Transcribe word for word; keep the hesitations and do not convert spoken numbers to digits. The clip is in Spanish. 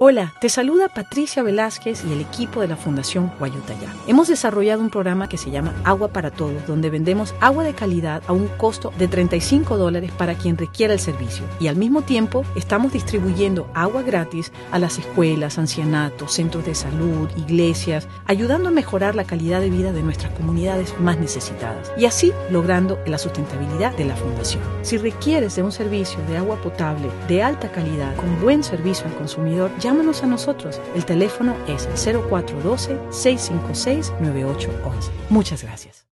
Hola, te saluda Patricia Velázquez y el equipo de la Fundación Guayutayá. Hemos desarrollado un programa que se llama Agua para Todos, donde vendemos agua de calidad a un costo de treinta y cinco dólares para quien requiera el servicio. Y al mismo tiempo estamos distribuyendo agua gratis a las escuelas, ancianatos, centros de salud, iglesias, ayudando a mejorar la calidad de vida de nuestras comunidades más necesitadas y así logrando la sustentabilidad de la Fundación. Si requieres de un servicio de agua potable de alta calidad con buen servicio al consumidor, llámanos a nosotros. El teléfono es cero cuatro uno dos, seis cinco seis, nueve ocho uno uno. Muchas gracias.